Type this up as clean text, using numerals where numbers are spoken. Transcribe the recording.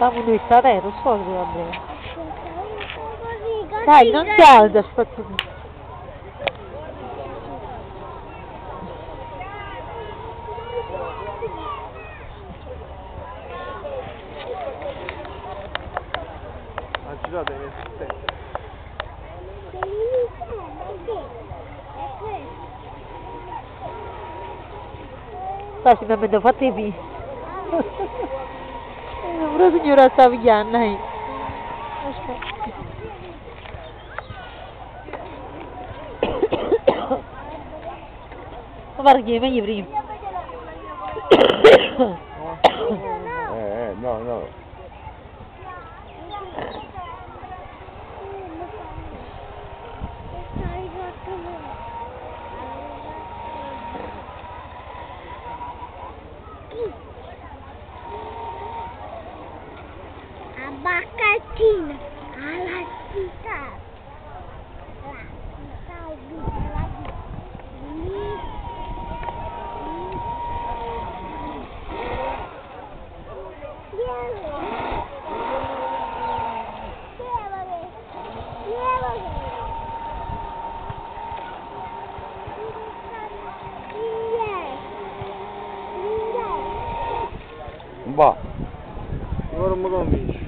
Stavo noi stare, lo so dove andare. Dai, non ti alza, aspetta. Ha girato in assistenza. Dai, si mi avete fatto i pi. Una signora sta pigliando, guarda che è meglio prima. No. A baccatina, alla città. Va. Ora non mi convinci.